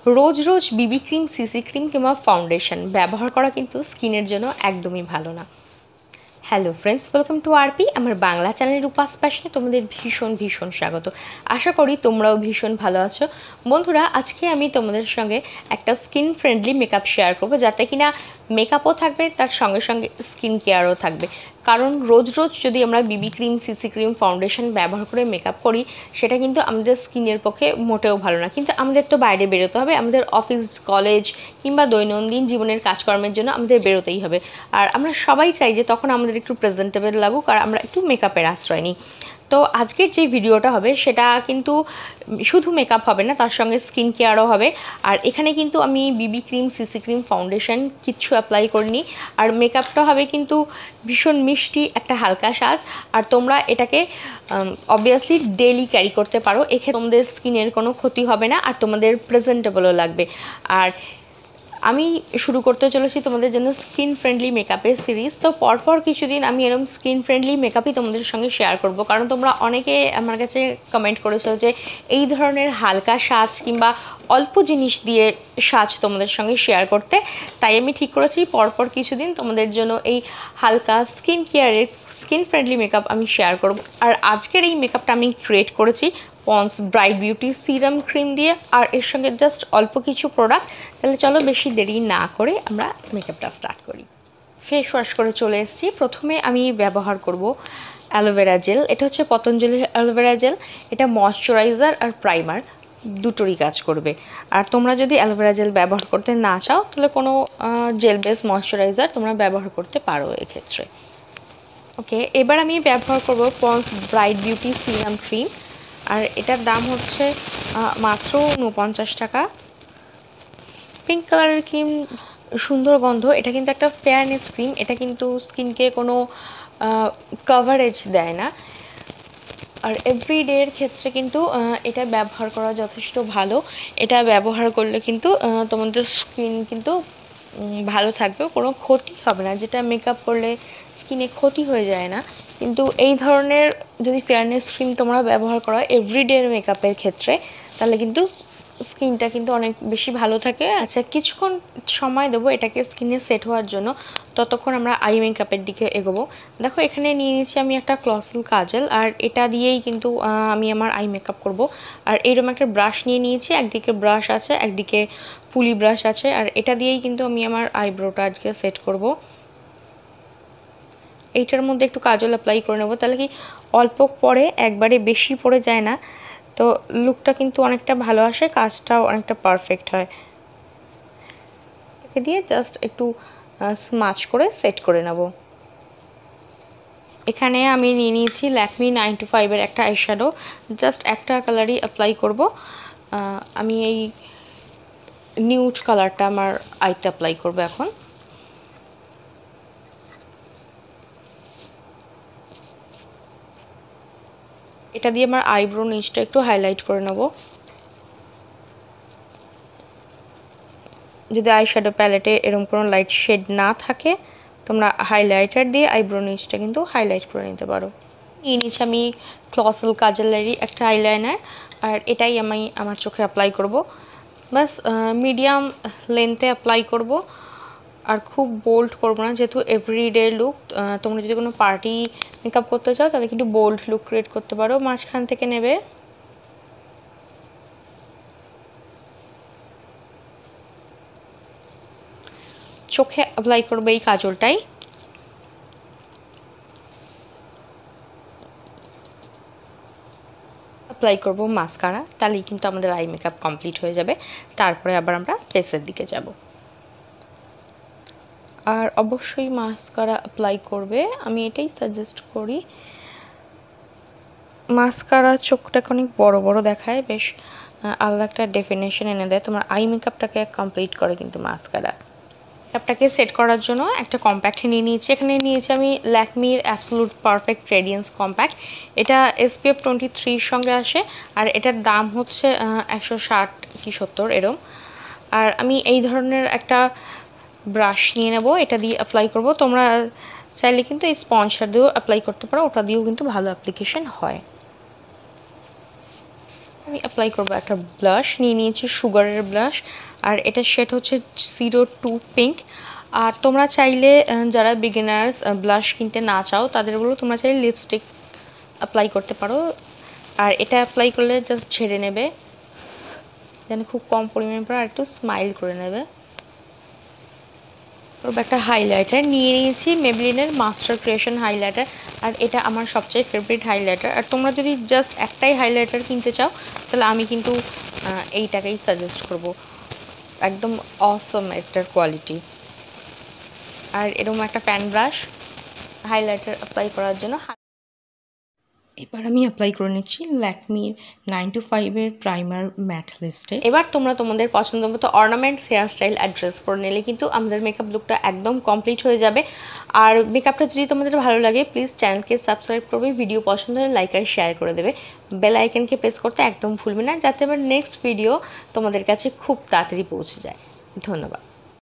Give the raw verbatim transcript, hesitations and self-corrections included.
রোজ রোজ BB cream, CC cream কিংবা foundation ব্যবহার করা কিন্তু স্কিনের জন্য একদমই ভালো না। Hello friends, welcome to RP, আমার বাংলা চ্যানেল রূপাস প্যাশনে তোমাদের ভীষণ ভীষণ স্বাগত। আশা করি তোমরাও ভীষণ ভালো আছো। বন্ধুরা, আজকে আমি তোমাদের সঙ্গে একটা স্কিন ফ্রেন্ডলি মেকআপ শেয়ার করবো, যাতে কিনা মেকআপও থাকবে, তার সঙ্গে সঙ্গে স্কিন কেয়ারও থাকবে। কারণ রোজ রোজ যদি আমরা বিবি ক্রিম, সিসি ক্রিম, ফাউন্ডেশন ব্যবহার করে মেকআপ করি, সেটা কিন্তু আমাদের স্কিনের পক্ষে মোটেও ভালো না। কিন্তু আমাদের তো বাইরে বেরোতে হবে, আমাদের অফিস, কলেজ কিংবা দৈনন্দিন জীবনের কাজকর্মের জন্য আমাদের বেরোতেই হবে। আর আমরা সবাই চাই যে তখন আমাদের একটু প্রেজেন্টেবল লাগুক আর আমরা একটু মেকআপের আশ্রয় নিই। তো আজকের যে ভিডিওটা হবে সেটা কিন্তু শুধু মেকআপ হবে না, তার সঙ্গে স্কিন কেয়ারও হবে। আর এখানে কিন্তু আমি BB cream, CC cream, foundation কিচ্ছু অ্যাপ্লাই করিনি। আর মেকআপটা হবে কিন্তু ভীষণ মিষ্টি একটা হালকা স্বাদ। আর তোমরা এটাকে অবভিয়াসলি ডেইলি ক্যারি করতে পারো, এক্ষেত্রে তোমাদের স্কিনের কোনো ক্ষতি হবে না আর তোমাদের প্রেজেন্টেবলও লাগবে। আর আমি শুরু করতে চলেছি তোমাদের জন্য স্কিন ফ্রেন্ডলি মেকআপের সিরিজ। তো পরপর কিছুদিন আমি এরকম স্কিন ফ্রেন্ডলি মেকআপই তোমাদের সঙ্গে শেয়ার করব, কারণ তোমরা অনেকে আমার কাছে কমেন্ট করেছো যে এই ধরনের হালকা সাজ কিংবা অল্প জিনিস দিয়ে সাজ তোমাদের সঙ্গে শেয়ার করতে। তাই আমি ঠিক করেছি পরপর কিছুদিন তোমাদের জন্য এই হালকা স্কিন কেয়ারের স্কিন ফ্রেন্ডলি মেকআপ আমি শেয়ার করব। আর আজকের এই মেকআপটা আমি ক্রিয়েট করেছি Pond's bright beauty serum cream দিয়ে, আর এর সঙ্গে জাস্ট অল্প কিছু প্রোডাক্ট। তাহলে চলো বেশি দেরি না করে আমরা মেকআপটা স্টার্ট করি। ফেস ওয়াশ করে চলে এসেছি। প্রথমে আমি ব্যবহার করব অ্যালোভেরা জেল। এটা হচ্ছে পতঞ্জলির অ্যালোভেরা জেল। এটা ময়শ্চারাইজার আর প্রাইমার দুটোরই কাজ করবে। আর তোমরা যদি অ্যালোভেরা জেল ব্যবহার করতে না চাও, তাহলে কোনো জেল বেস ময়শ্চারাইজার তোমরা ব্যবহার করতে পারো এক্ষেত্রে। ওকে, এবার আমি ব্যবহার করব Pond's bright beauty serum cream. আর এটার দাম হচ্ছে মাত্র উনপঞ্চাশ টাকা। পিঙ্ক কালারের ক্রিম, সুন্দর গন্ধ। এটা কিন্তু একটা ফেয়ারনেস ক্রিম, এটা কিন্তু স্কিনকে কোনো কভারেজ দেয় না। আর এভরিডের ক্ষেত্রে কিন্তু এটা ব্যবহার করা যথেষ্ট ভালো। এটা ব্যবহার করলে কিন্তু তোমাদের স্কিন কিন্তু ভালো থাকবে, কোনো ক্ষতি হবে না। যেটা মেকআপ করলে স্কিনে ক্ষতি হয়ে যায় না, কিন্তু এই ধরনের যদি ফেয়ারনেস ক্রিম তোমরা ব্যবহার করো এভরিডে মেকআপের ক্ষেত্রে, তাহলে কিন্তু স্কিনটা কিন্তু অনেক বেশি ভালো থাকে। আচ্ছা, কিছুক্ষণ সময় দেবো এটাকে স্কিনে সেট হওয়ার জন্য, ততক্ষণ আমরা আই মেকআপের দিকে এগোবো। দেখো, এখানে নিয়ে নিয়েছি আমি একটা ক্লসল কাজল, আর এটা দিয়েই কিন্তু আমি আমার আই মেকআপ করব। আর এরকম একটা ব্রাশ নিয়ে নিয়েছি, একদিকে ব্রাশ আছে, একদিকে পুলি ব্রাশ আছে। আর এটা দিয়েই কিন্তু আমি আমার আইব্রোটা আজকে সেট করব। এইটার মধ্যে একটু কাজল অ্যাপ্লাই করে নেবো, তাহলে কি অল্প পরে একবারে বেশি পড়ে যায় না, তো লুকটা কিন্তু অনেকটা ভালো আসে, কাজটাও অনেকটা পারফেক্ট হয়। একে দিয়ে জাস্ট একটু স্মাচ করে সেট করে নেব। এখানে আমি নিয়ে নিয়েছি ল্যাকমি নাইন টু ফাইভের একটা আইশ্যাডো। জাস্ট একটা কালারই অ্যাপ্লাই করব। আমি এই নিউড কালারটা আমার আইতে অ্যাপ্লাই করব এখন। এটা দিয়ে আমার আইব্রো নিচটা একটু হাইলাইট করে নেব। যদি আইশ্যাডো প্যালেটে এরকম কোনো লাইট শেড না থাকে, তোমরা হাইলাইটার দিয়ে আইব্রো নিচটা কিন্তু হাইলাইট করে নিতে পারো। নিয়ে নিচ্ছি আমি ক্লসল কাজলেরই একটা আইলাইনার, আর এটাই আমি আমার চোখে অ্যাপ্লাই করব। বাস মিডিয়াম লেন্থে অ্যাপ্লাই করব, আর খুব বোল্ড করবো না, যেহেতু এভরিডে লুক। তোমরা যদি কোনো পার্টি মেকআপ করতে চাও তাহলে কিন্তু বোল্ড লুক ক্রিয়েট করতে পারো। মাঝখান থেকে নেবে, চোখে অ্যাপ্লাই করবে এই কাজলটাই। অ্যাপ্লাই করবো মাস্কারা, তাহলেই কিন্তু আমাদের আই মেকআপ কমপ্লিট হয়ে যাবে। তারপরে আবার আমরা ফেসের দিকে যাব। আর অবশ্যই মাস্কারা অ্যাপ্লাই করবে, আমি এটাই সাজেস্ট করি। মাস্কারা চোখটাকে অনেক বড় বড় দেখায়, বেশ আলাদা একটা ডেফিনেশন এনে দেয়, তোমার আই মেকআপটাকে কমপ্লিট করে কিন্তু মাস্কারা। মেকআপটাকে সেট করার জন্য একটা কম্প্যাক্ট নিয়ে নিয়েছি। এখানে নিয়েছি আমি ল্যাকমির অ্যাবসোলুট পারফেক্ট রেডিয়েন্স কম্প্যাক্ট। এটা এসপিএফ টোয়েন্টি থ্রির সঙ্গে আসে, আর এটার দাম হচ্ছে একশো ষাট কি সত্তর এরম। আর আমি এই ধরনের একটা ব্রাশ নিয়ে নেব, এটা দিয়ে অ্যাপ্লাই করব। তোমরা চাইলে কিন্তু এই স্পঞ্জটা দিয়েও অ্যাপ্লাই করতে পারো, ওটা দিয়েও কিন্তু ভালো অ্যাপ্লিকেশন হয়। আমি অ্যাপ্লাই করবো একটা ব্লাশ, নিয়ে নিয়েছি সুগারের ব্লাশ, আর এটা শেড হচ্ছে জিরো টু পিঙ্ক। আর তোমরা চাইলে যারা বিগিনার্স ব্লাশ কিনতে না চাও তাদেরগুলো তোমরা চাইলে লিপস্টিক অ্যাপ্লাই করতে পারো। আর এটা অ্যাপ্লাই করলে জাস্ট ঝেড়ে নেবে, যেন খুব কম পরিমাণে পরে, আর একটু স্মাইল করে নেবে। তারপর একটা হাইলাইটার নিয়ে নিয়েছি, মেবলিনের মাস্টার ক্রিয়েশন হাইলাইটার, আর এটা আমার সবচেয়ে ফেভারিট হাইলাইটার। আর তোমরা যদি জাস্ট একটাই হাইলাইটার কিনতে চাও তাহলে আমি কিন্তু এইটাকেই সাজেস্ট করব, একদম অসম একটার কোয়ালিটি। আর এরকম একটা প্যান ব্রাশ হাইলাইটার অ্যাপ্লাই করার জন্য। এবার আমি অ্যাপ্লাই করে নিচ্ছি ল্যাকমির নাইন টু ফাইভের প্রাইমার ম্যাট লিপস্টিক। এবার তোমরা তোমাদের পছন্দ মতো অর্নামেন্টস, হেয়ার স্টাইল অ্যাড্রেস করে নিলে কিন্তু আমাদের মেকআপ লুকটা একদম কমপ্লিট হয়ে যাবে। আর মেকআপটা যদি তোমাদের ভালো লাগে প্লিজ চ্যানেলকে সাবস্ক্রাইব করবে, ভিডিও পছন্দ হলে লাইক আর শেয়ার করে দেবে, বেল আইকনকে প্রেস করতে একদম ভুলবে না, যাতে আবার নেক্সট ভিডিও তোমাদের কাছে খুব তাড়াতাড়ি পৌঁছে যায়। ধন্যবাদ।